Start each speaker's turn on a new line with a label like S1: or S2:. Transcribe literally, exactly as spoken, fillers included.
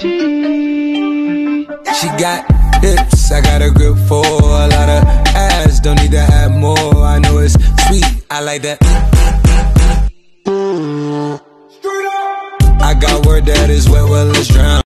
S1: She got hips, I got a grip for a lot of ass, don't need to have more. I know it's sweet, I like that. I got word that is wet, well let's drown.